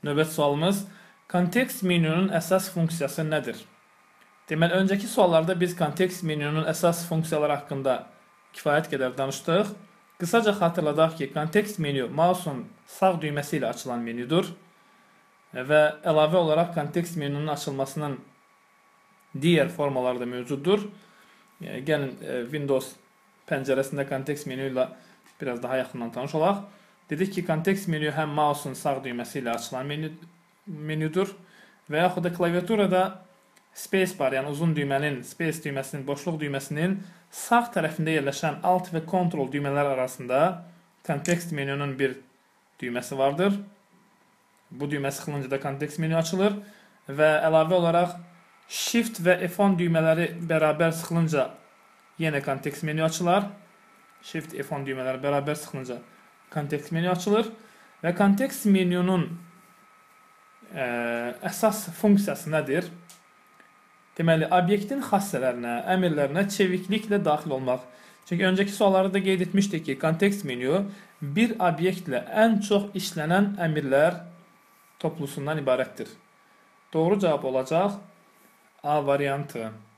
Növbəti sualımız, kontekst menyunun əsas funksiyası nədir? Deməli, öncəki suallarda biz kontekst menyunun əsas funksiyaları haqqında kifayət qədər danışdıq. Qısaca xatırladaq ki, kontekst menyu mouse'un sağ düyməsi ilə açılan menyudur və əlavə olaraq kontekst menyunun açılmasının digər formaları da mövcuddur. Gəlin Windows pəncərəsində kontekst menyu ilə biraz daha yaxından tanış olaq. Dedik ki, kontekst menyu həm mouse'un sağ düyməsi ilə açılan menyudur və yaxud da klaviaturada spacebar, yəni uzun düymənin, space düyməsinin, boşluq düyməsinin sağ tərəfində yerləşən alt və control düymələr arasında kontekst menyunun bir düyməsi vardır. Bu düymə sıxılınca da kontekst menyu açılır və əlavə olaraq Shift və F10 düymələri bərabər sıxılınca yenə kontekst menyu açılar. Shift, F10 düymələri bərabər sıxılınca kontekst menyu açılır və kontekst menyunun əsas funksiyası nədir? Deməli, obyektin xassələrinə, əmrlərinə çevikliklə daxil olmaq. Çünki öncəki suallarda da qeyd etmişdik ki, kontekst menyu bir obyektlə ən çox işlənən əmrlər toplusundan ibarətdir. Doğru cavab olacaq A variantı.